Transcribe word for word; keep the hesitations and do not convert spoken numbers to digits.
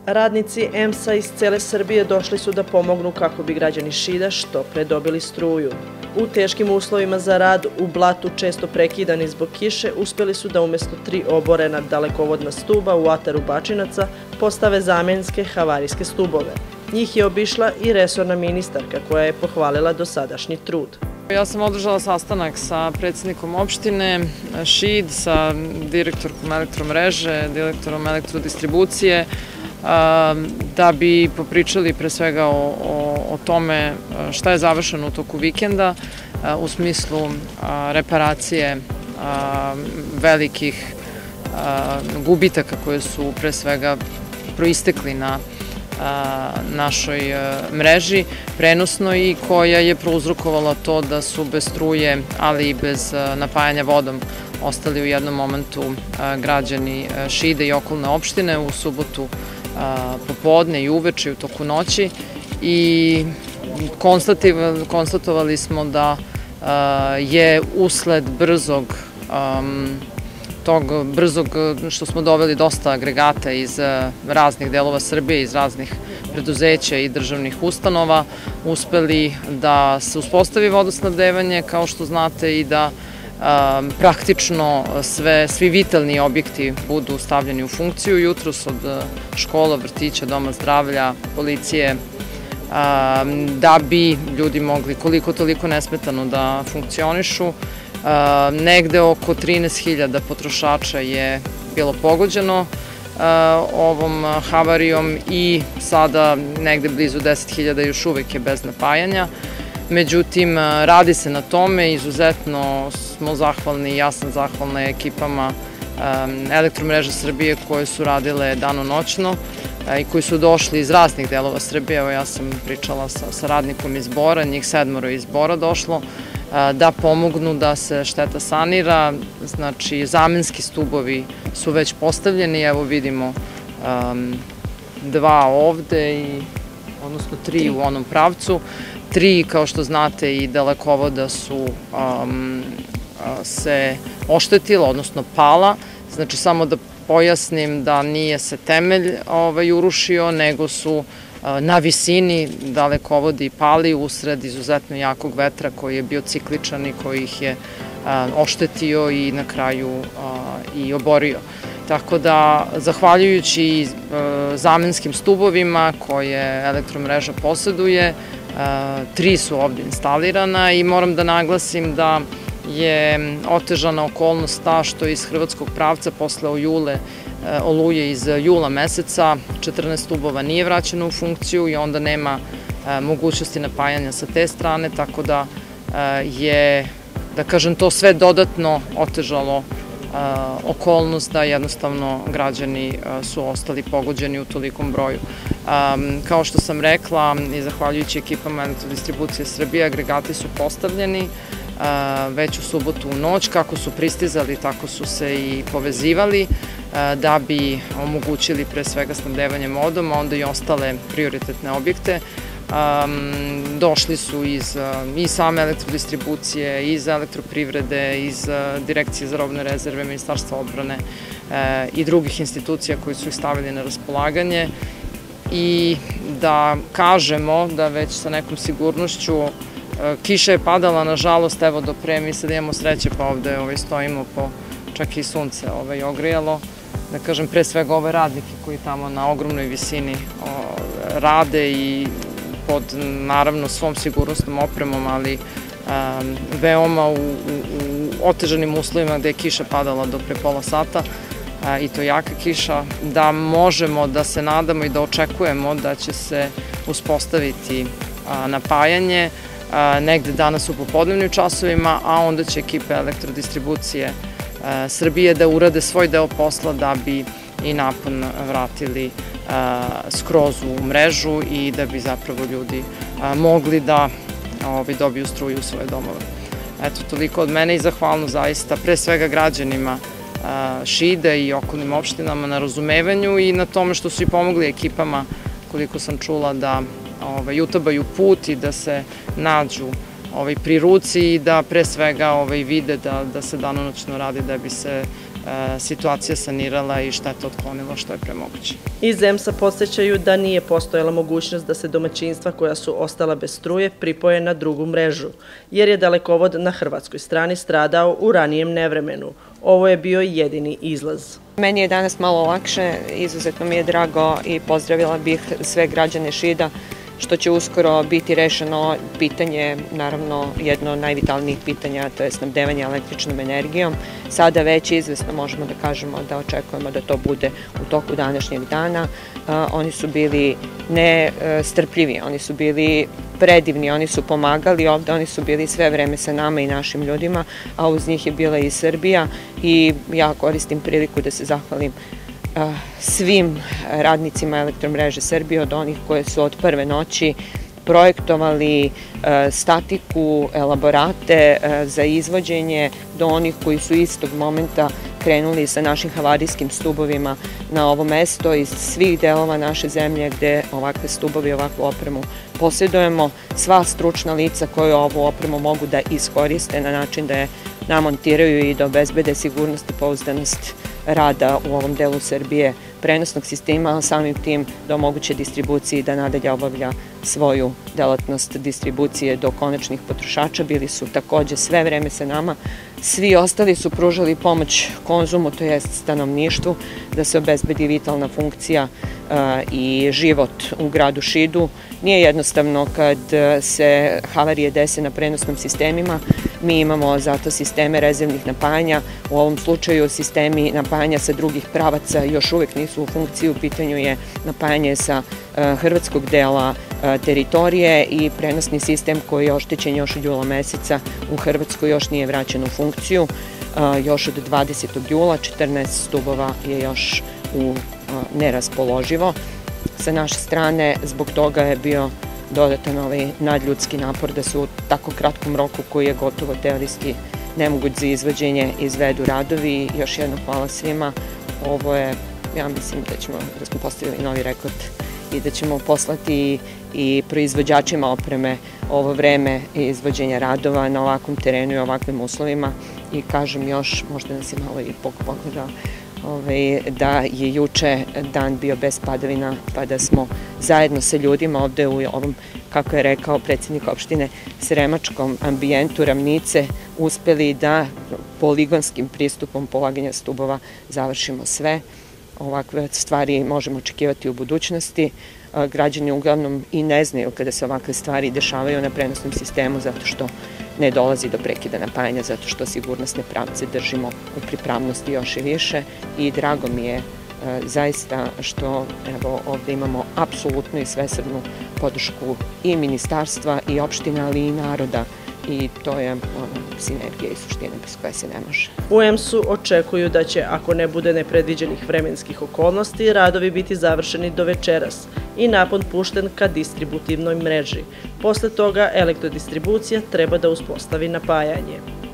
Radnici E M S-a iz cele Srbije došli su da pomognu kako bi građani Šida što pre dobili struju. U teškim uslovima za rad, u blatu često prekidani zbog kiše, uspeli su da umesto tri oborena dalekovodna stuba u ataru Bačinaca postave zamenske havarijske stubove. Njih je obišla i resorna ministarka koja je pohvalila dosadašnji trud. Ja sam održala sastanak sa predsjednikom opštine Šid, sa direktorkom elektromreže, direktorom elektrodistribucije, da bi popričali pre svega o, o, o tome šta je završeno u toku vikenda u smislu reparacije velikih gubitaka koje su pre svega proistekli na našoj mreži prenosnoj i koja je prouzrokovala to da su bez struje, ali i bez napajanja vodom ostali u jednom momentu građani Šida i okolne opštine u subotu popodne i uveče i u toku noći i konstatovali smo da je usled brzog tog brzog, što smo doveli dosta agregata iz raznih delova Srbije, iz raznih preduzeća i državnih ustanova, uspeli da se uspostavi vodosnabdevanje, kao što znate, i da praktično svi vitalni objekti budu stavljeni u funkciju jutros, od škola, vrtića, doma zdravlja, policije, da bi ljudi mogli koliko toliko nesmetano da funkcionišu. Negde oko trinaest hiljada potrošača je bilo pogođeno ovom havarijom i sada negde blizu deset hiljada još uvek je bez napajanja. Međutim, radi se na tome, izuzetno smo zahvalni i ja sam zahvalna ekipama Elektromreže Srbije koje su radile danonoćno i koji su došli iz raznih delova Srbije. Evo, ja sam pričala sa radnikom iz Bora, njih sedmoro iz Bora došlo, da pomognu da se šteta sanira. Znači, zamenski stubovi su već postavljeni, evo vidimo dva ovde, odnosno tri u onom pravcu. Tri, kao što znate, i dalekovoda su se oštetila, odnosno pala. Znači, samo da pojasnim da nije se temelj urušio, nego su na visini dalekovodi pali usred izuzetno jakog vetra koji je bio cikličan i koji ih je oštetio i na kraju i oborio. Tako da, zahvaljujući zamenskim stubovima koje elektromreža poseduje, tri su ovde instalirana i moram da naglasim da je otežana okolnost ta što iz hrvatskog pravca posle oluje iz jula meseca četrnaest stubova nije vraćeno u funkciju i onda nema mogućnosti napajanja sa te strane, tako da je, da kažem, to sve dodatno otežalo okolnost da jednostavno građani su ostali pogođeni u tolikom broju. Kao što sam rekla, i zahvaljujući ekipama Elektrodistribucije Srbije, agregati su postavljeni već u subotu u noć. Kako su pristizali, tako su se i povezivali da bi omogućili pre svega snabdevanje vodom, a onda i ostale prioritetne objekte. Došli su iz same elektrodistribucije, iz elektroprivrede, iz Direkcije za robne rezerve, Ministarstva odbrane i drugih institucija koji su ih stavili na raspolaganje i da kažemo da već sa nekom sigurnošću kiša je padala, nažalost, evo do pre, mi sad imamo sreće pa ovde stojimo po čak i sunce ogrejalo. Da kažem, pre svega ove radnike koji tamo na ogromnoj visini rade i pod, naravno, svom sigurnosnom opremom, ali veoma u otežanim uslovima gde je kiša padala do pre pola sata i to jaka kiša, da možemo da se nadamo i da očekujemo da će se uspostaviti napajanje negde danas u popodnevnim časovima, a onda će ekipe Elektrodistribucije Srbije da urade svoj deo posla da bi i napon vratili skroz u mrežu i da bi zapravo ljudi mogli da dobiju struju u svoje domove. Eto, toliko od mene i zahvalno zaista pre svega građanima Šida i okolnim opštinama na razumevanju i na tome što su i pomogli ekipama, koliko sam čula, da utabaju put i da se nađu pri ruci i da pre svega vide da se danonoćno radi da bi se situacija sanirala i šteta otklonila što je premoguće. Iz E M S-a podsjećaju da nije postojala mogućnost da se domaćinstva koja su ostala bez struje pripoje na drugu mrežu, jer je dalekovod na hrvatskoj strani stradao u ranijem nevremenu. Ovo je bio jedini izlaz. Meni je danas malo lakše, izuzetno mi je drago i pozdravila bih sve građane Šida što će uskoro biti rešeno pitanje, naravno jedno od najvitalnijih pitanja, to je snabdevanje električnom energijom. Sada već izvesno možemo da kažemo da očekujemo da to bude u toku današnjeg dana. Oni su bili nestrpljivi, oni su bili predivni, oni su pomagali ovde, oni su bili sve vreme sa nama i našim ljudima, a uz njih je bila i Srbija i ja koristim priliku da se zahvalim svim radnicima Elektromreže Srbije, od onih koje su od prve noći projektovali statiku, elaborate za izvođenje, do onih koji su istog momenta krenuli sa našim havarijskim stubovima na ovo mesto iz svih delova naše zemlje gde ovakve stubovi i ovakvu opremu posjedujemo. Sva stručna lica koje ovu opremu mogu da iskoriste na način da je namontiraju i da obezbede sigurnost i pouzdanost rada u ovom delu Srbije prenosnog sistema, a samim tim da omoguće distribuciji da nadalje obavlja svoju delatnost distribucije do konačnih potrošača. Bili su takođe sve vreme sa nama. Svi ostali su pružali pomoć konzumu, to jest stanovništvu, da se obezbedi vitalna funkcija i život u gradu Šidu. Nije jednostavno kad se havarije dese na prenosnom sistemima. Mi imamo zato sisteme rezervnih napajanja. U ovom slučaju sistemi napajanja sa drugih pravaca još uvek nisu u funkciji. U pitanju je napajanje sa hrvatskog dela teritorije i prenosni sistem koji je oštećen još od jula meseca u Hrvatskoj još nije vraćen u funkciju. Još od dvadesetog jula četrnaest stubova je još u neraspoloživo. Sa naše strane zbog toga je bio dodatan ovaj nadljudski napor da se u tako kratkom roku koji je gotovo teorijski nemoguć za izvođenje izvedu radovi. Još jedno hvala svima. Ovo je, ja mislim da ćemo, da smo postavili novi rekord i da ćemo poslati i proizvođačima opreme ovo vreme izvođenja radova na ovakvom terenu i ovakvim uslovima. I kažem još, možda nas je malo i pogledao, da je juče dan bio bez padavina, pa da smo zajedno sa ljudima ovde u ovom, kako je rekao predsjednik opštine, sremačkom ambijentu Ravnice uspeli da poligonskim pristupom polaganja stubova završimo sve. Ovakve stvari možemo očekivati u budućnosti. Građani uglavnom i ne znaju kada se ovakve stvari dešavaju na prenosnom sistemu zato što ne dolazi do prekida napajanja, zato što sigurnosne pravce držimo u pripravnosti još i više i drago mi je zaista što evo ovde imamo apsolutnu i svesrdnu podršku i ministarstva i opština, ali i naroda. I to je sinergija i suština bez koje se ne može. U E M S-u očekuju da će, ako ne bude nepredviđenih vremenskih okolnosti, radovi biti završeni do večeras i napon pušten ka distributivnoj mreži. Posle toga elektrodistribucija treba da uspostavi napajanje.